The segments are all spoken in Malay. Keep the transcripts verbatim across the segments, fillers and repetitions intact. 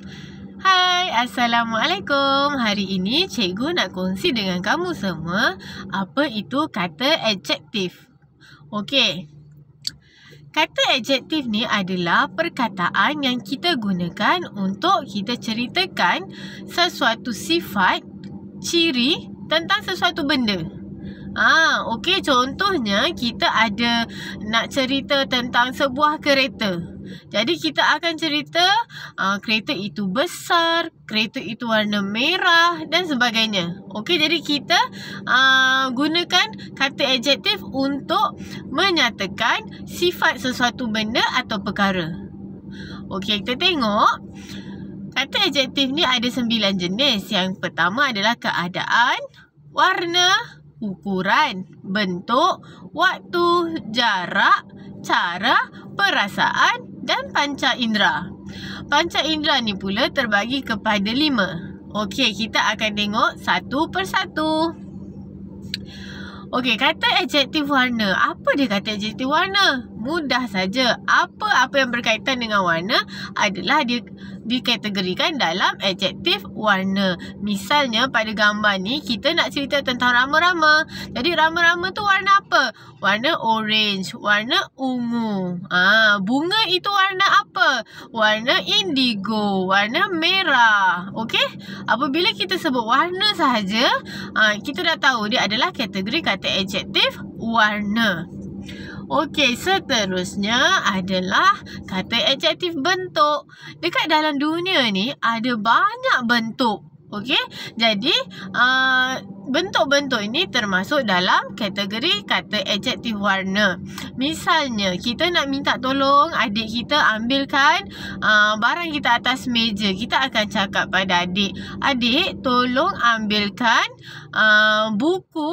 Hai, Assalamualaikum. Hari ini cikgu nak kongsi dengan kamu semua apa itu kata adjektif. Okey. Kata adjektif ni adalah perkataan yang kita gunakan untuk kita ceritakan sesuatu sifat, ciri tentang sesuatu benda. Ah, okey, contohnya kita ada nak cerita tentang sebuah kereta. Jadi kita akan cerita uh, kereta itu besar, kereta itu warna merah dan sebagainya. Okey, jadi kita uh, gunakan kata adjektif untuk menyatakan sifat sesuatu benda atau perkara. Okey, kita tengok. Kata adjektif ni ada sembilan jenis. Yang pertama adalah keadaan, warna, ukuran, bentuk, waktu, jarak, cara, perasaan dan panca indera. Panca indera ni pula terbagi kepada lima. Okey, kita akan tengok satu persatu. Okey, kata adjektif warna. Apa dia kata adjektif warna? Mudah saja. Apa-apa yang berkaitan dengan warna adalah dia dikategorikan dalam adjektif warna. Misalnya pada gambar ni kita nak cerita tentang rama-rama. Jadi rama-rama tu warna apa? Warna orange, warna ungu. Ah, bunga itu warna apa? Warna indigo, warna merah. Okey? Apabila kita sebut warna sahaja, ah, kita dah tahu dia adalah kategori kata adjektif warna. Okey, seterusnya adalah kata adjektif bentuk. Dekat dalam dunia ni ada banyak bentuk. Okey, jadi uh, bentuk-bentuk ini termasuk dalam kategori kata adjektif warna. Misalnya, kita nak minta tolong adik kita ambilkan uh, barang kita atas meja. Kita akan cakap pada adik, adik tolong ambilkan uh, buku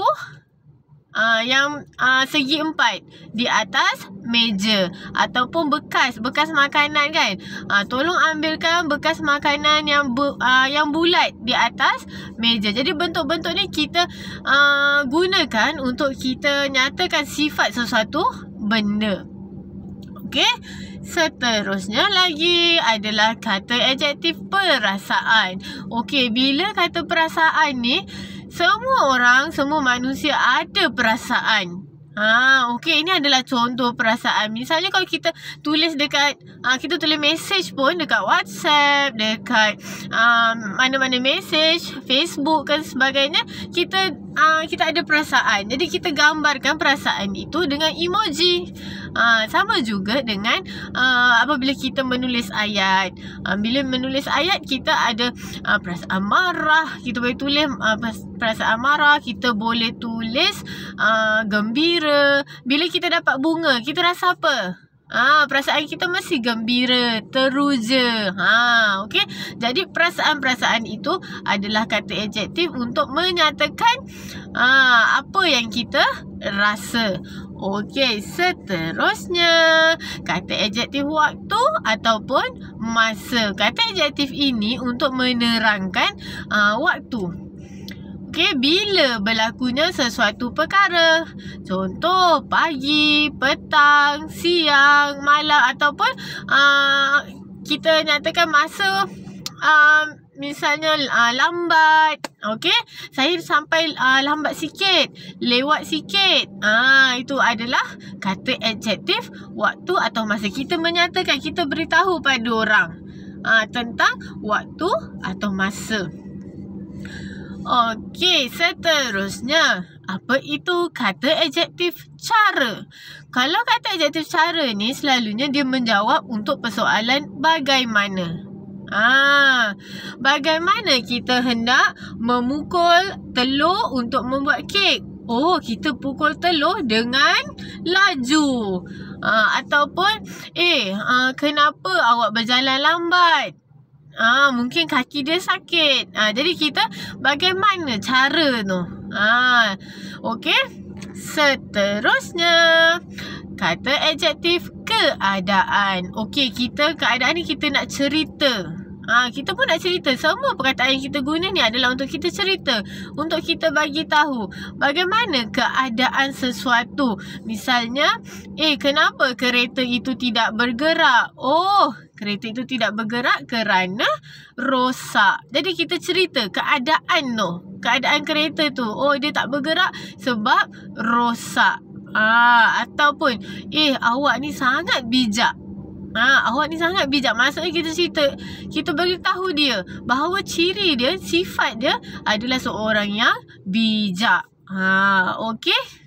Uh, yang uh, segi empat di atas meja ataupun bekas bekas makanan kan. Uh, tolong ambilkan bekas makanan yang bu, uh, yang bulat di atas meja. Jadi bentuk-bentuk ni kita uh, gunakan untuk kita nyatakan sifat sesuatu benda. Okey. Seterusnya lagi adalah kata adjektif perasaan. Okey, bila kata perasaan ni, semua orang, semua manusia ada perasaan. Ha, okey, ini adalah contoh perasaan. Misalnya kalau kita tulis dekat, uh, kita tulis message pun dekat WhatsApp, dekat um, mana-mana message, Facebook dan sebagainya, kita uh, kita ada perasaan. Jadi kita gambarkan perasaan itu dengan emoji. Uh, sama juga dengan uh, apabila kita menulis ayat. Uh, bila menulis ayat, kita ada uh, perasaan marah. Kita boleh tulis uh, perasaan marah. Kita boleh tulis uh, gembira. Bila kita dapat bunga, kita rasa apa? Ah, perasaan kita masih gembira, teruja. Ha, okey. Jadi perasaan-perasaan itu adalah kata adjektif untuk menyatakan ah, apa yang kita rasa. Okey, seterusnya kata adjektif waktu ataupun masa. Kata adjektif ini untuk menerangkan ah, waktu. Okey, bila berlakunya sesuatu perkara. Contoh, pagi, petang, siang, malam ataupun uh, kita nyatakan masa uh, misalnya uh, lambat. Okey, saya sampai uh, lambat sikit, lewat sikit. Ah, itu adalah kata adjektif waktu atau masa. Kita menyatakan, kita beritahu pada orang uh, tentang waktu atau masa. Okey, seterusnya, apa itu kata adjektif cara? Kalau kata adjektif cara ni selalunya dia menjawab untuk persoalan bagaimana. Ah, bagaimana kita hendak memukul telur untuk membuat kek? Oh, kita pukul telur dengan laju. Ah, ataupun, eh, ah, kenapa awak berjalan lambat? Ah, mungkin kaki dia sakit. Ah, jadi kita bagaimana cara tu? Ah, okey. Seterusnya kata adjektif keadaan. Okey, kita keadaan ni kita nak cerita. Ah, kita pun nak cerita. Semua perkataan yang kita guna ni adalah untuk kita cerita, untuk kita bagi tahu bagaimana keadaan sesuatu. Misalnya, eh kenapa kereta itu tidak bergerak? Oh, Kereta itu tidak bergerak kerana rosak. Jadi kita cerita keadaan tu. Keadaan kereta tu. Oh, dia tak bergerak sebab rosak. Ah, ataupun eh awak ni sangat bijak. Ah, awak ni sangat bijak. Maksudnya kita cerita, kita beritahu dia bahawa ciri dia, sifat dia adalah seorang yang bijak. Ah, okey.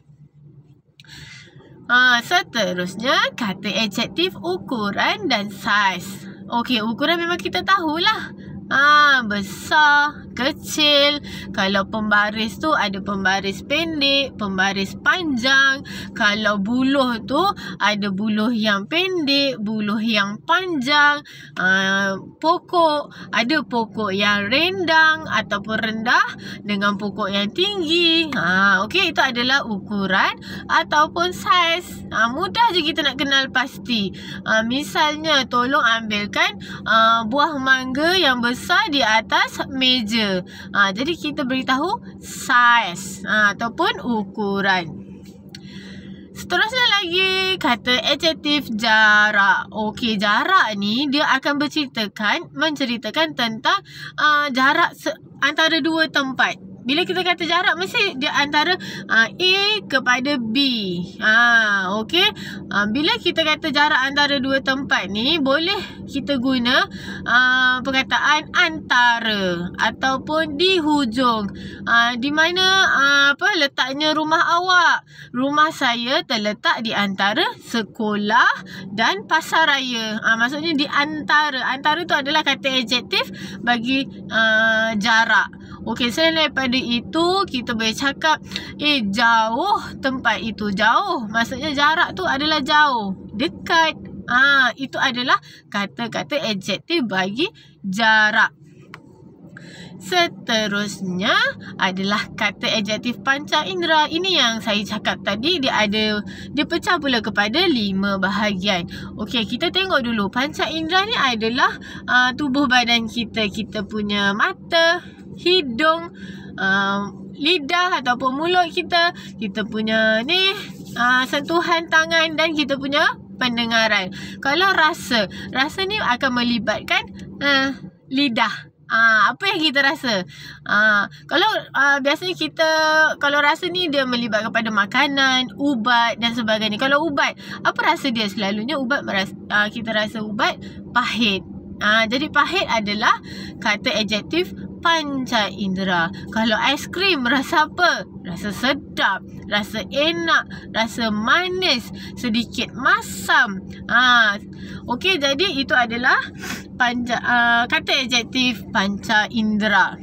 Ha, seterusnya, kata adjektif ukuran dan saiz. Okey, ukuran memang kita tahulah. Ha, besar, kecil. Kalau pembaris tu ada pembaris pendek, pembaris panjang. Kalau buluh tu ada buluh yang pendek, buluh yang panjang. Ha, pokok, ada pokok yang rendang ataupun rendah dengan pokok yang tinggi. Ha, okey, itu adalah ukuran ataupun saiz. Ha, mudah je kita nak kenal pasti. Ha, misalnya, tolong ambilkan uh, buah mangga yang besar besar di atas meja. Ha, jadi kita beritahu saiz ha, ataupun ukuran. Seterusnya lagi, kata adjektif jarak. Okey, jarak ni dia akan berceritakan, menceritakan tentang uh, jarak antara dua tempat. Bila kita kata jarak, mesti dia antara uh, A kepada B. Ha, okey. Uh, bila kita kata jarak antara dua tempat ni, boleh kita guna uh, perkataan antara ataupun di hujung. Uh, di mana uh, apa letaknya rumah awak? Rumah saya terletak di antara sekolah dan pasaraya. Uh, maksudnya di antara. Antara tu adalah kata adjektif bagi uh, jarak. Okey, selain daripada itu, kita boleh cakap, eh, jauh tempat itu. Jauh, maksudnya jarak tu adalah jauh. Dekat. Ah, itu adalah kata-kata adjektif bagi jarak. Seterusnya adalah kata adjektif panca indera. Ini yang saya cakap tadi, dia ada, dia pecah pula kepada lima bahagian. Okey, kita tengok dulu. Panca indera ni adalah uh, tubuh badan kita. Kita punya mata, hidung, uh, lidah ataupun mulut kita, kita punya ni uh, sentuhan tangan dan kita punya pendengaran. Kalau rasa, rasa ni akan melibatkan uh, lidah. Ah, apa yang kita rasa? Ah, kalau ah, biasanya kita, kalau rasa ni dia melibat kepada makanan, ubat dan sebagainya. Kalau ubat, apa rasa dia? Selalunya ubat merasa, ah, kita rasa ubat pahit. Ah, jadi pahit adalah kata adjektif panca indera. Kalau aiskrim rasa apa? Rasa sedap, rasa enak, rasa manis, sedikit masam. Ah, okey, jadi itu adalah panca, uh, kata adjektif panca indera.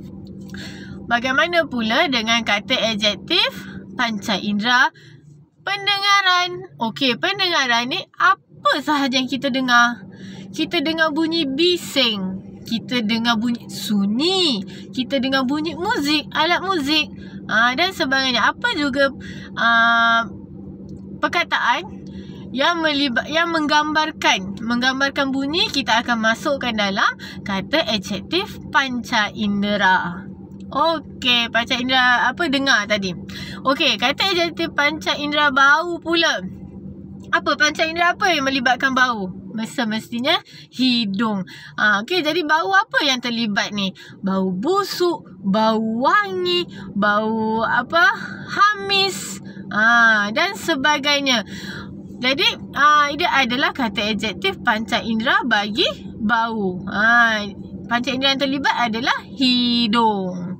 Bagaimana pula dengan kata adjektif panca indera pendengaran? Okey, pendengaran ni apa sahaja yang kita dengar? Kita dengar bunyi bising, kita dengar bunyi sunyi, kita dengar bunyi muzik, alat muzik, aa, dan sebagainya. Apa juga aa, perkataan yang melibat, yang menggambarkan menggambarkan bunyi, kita akan masukkan dalam kata adjektif panca indera. Okey, panca indera apa dengar tadi. Okey, kata adjektif panca indera bau pula. Apa panca indera apa yang melibatkan bau? Semestinya hidung. Ha, okey, jadi bau apa yang terlibat ni? Bau busuk, bau wangi, bau apa? Hamis, ha, dan sebagainya. Jadi uh, dia adalah kata adjektif panca indera bagi bau. Ha, panca indera yang terlibat adalah hidung.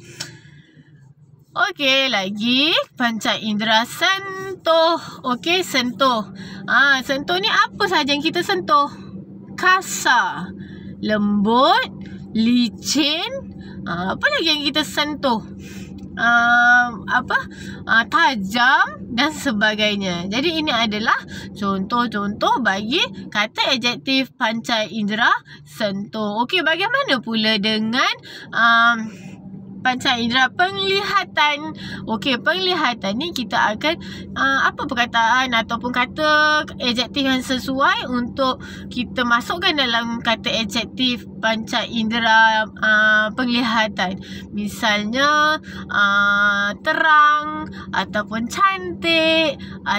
Okey, lagi panca indera sentuh. Okey, sentuh. Ah, ha, sentuh ni apa sahaja yang kita sentuh? Kasar, lembut, licin. Ha, apa lagi yang kita sentuh? Uh, apa uh, tajam dan sebagainya. Jadi ini adalah contoh-contoh bagi kata adjektif panca indera sentuh. Okey, bagaimana pula dengan um, panca indera penglihatan. Okey, penglihatan ni kita akan uh, apa perkataan ataupun kata adjektif yang sesuai untuk kita masukkan dalam kata adjektif panca indera uh, penglihatan. Misalnya uh, terang ataupun cantik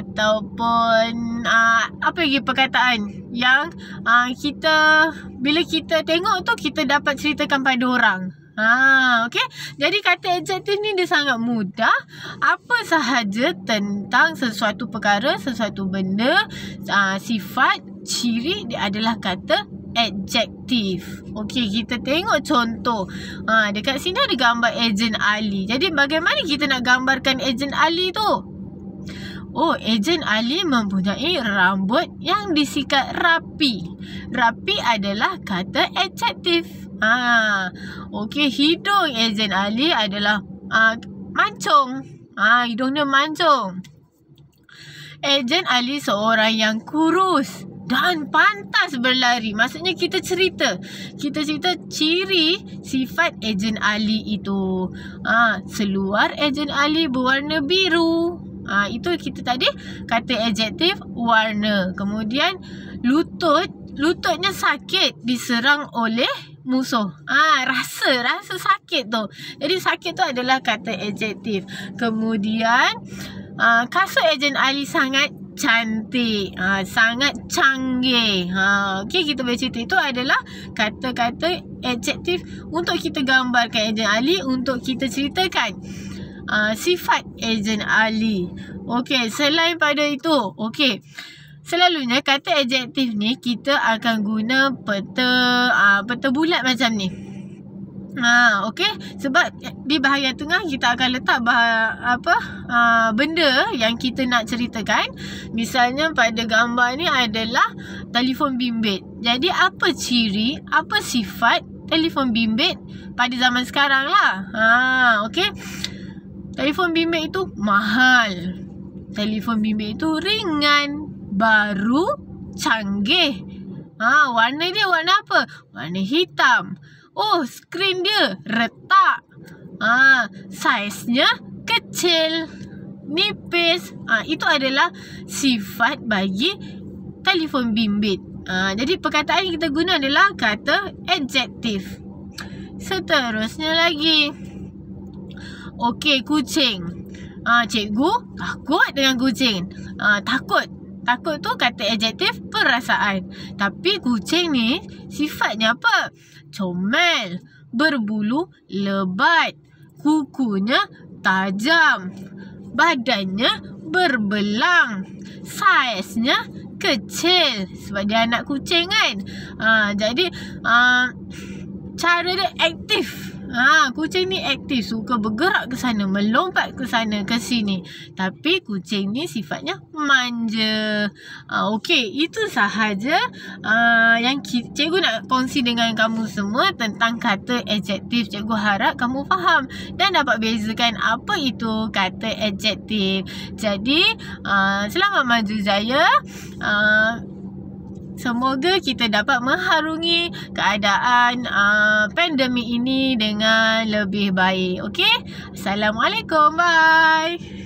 ataupun uh, apa lagi perkataan yang uh, kita bila kita tengok tu kita dapat ceritakan pada orang. Ha, okey. Jadi kata adjektif ni dia sangat mudah. Apa sahaja tentang sesuatu perkara, sesuatu benda, uh, sifat, ciri, dia adalah kata adjektif. Okey, kita tengok contoh. Ha, dekat sini ada gambar Ejen Ali. Jadi bagaimana kita nak gambarkan Ejen Ali tu? Oh, Ejen Ali mempunyai rambut yang disikat rapi. Rapi adalah kata adjektif. Ah, okey, hidung Ejen Ali adalah uh, mancung. Ah, hidungnya mancung. Ejen Ali seorang yang kurus dan pantas berlari. Maksudnya kita cerita. Kita cerita ciri sifat Ejen Ali itu. Ah, seluar Ejen Ali berwarna biru. Ah, itu kita tadi kata adjektif warna. Kemudian lutut, lututnya sakit diserang oleh musuh. Ah, rasa, rasa sakit tu. Jadi sakit tu adalah kata adjektif. Kemudian ah, kasut Ejen Ali sangat cantik, ah, sangat canggih. Ha, okey, kita boleh cerita itu adalah kata-kata adjektif untuk kita gambarkan Ejen Ali, untuk kita ceritakan uh, sifat Ejen Ali. Okey, selain pada itu, okey, selalunya kata adjektif ni kita akan guna peta uh, peta bulat macam ni. Ha, okey, sebab di bahagian tengah kita akan letak bah, apa uh, benda yang kita nak ceritakan. Misalnya pada gambar ni adalah telefon bimbit. Jadi apa ciri, apa sifat telefon bimbit pada zaman sekarang lah. Ha, okey. Telefon bimbit itu mahal. Telefon bimbit itu ringan, baru, canggih. Ha, warna dia warna apa? Warna hitam. Oh, skrin dia retak. Ha, saiznya kecil, nipis. Ha, itu adalah sifat bagi telefon bimbit. Ha, jadi perkataan yang kita guna adalah kata adjektif. Seterusnya lagi. Okey, kucing. Ha, cikgu takut dengan kucing. Ha, takut. Takut tu kata adjektif perasaan. Tapi kucing ni sifatnya apa? Comel, berbulu lebat, kukunya tajam, badannya berbelang, saiznya kecil. Sebab dia anak kucing kan. Ha, jadi uh, cara dia aktif. Ha, kucing ni aktif, suka bergerak ke sana, melompat ke sana ke sini. Tapi kucing ni sifatnya manja. Ha, okey, itu sahaja uh, yang cikgu nak kongsi dengan kamu semua tentang kata adjektif. Cikgu harap kamu faham dan dapat bezakan apa itu kata adjektif. Jadi uh, selamat maju jaya. Uh, Semoga kita dapat mengharungi keadaan uh, pandemik ini dengan lebih baik. Okey? Assalamualaikum. Bye.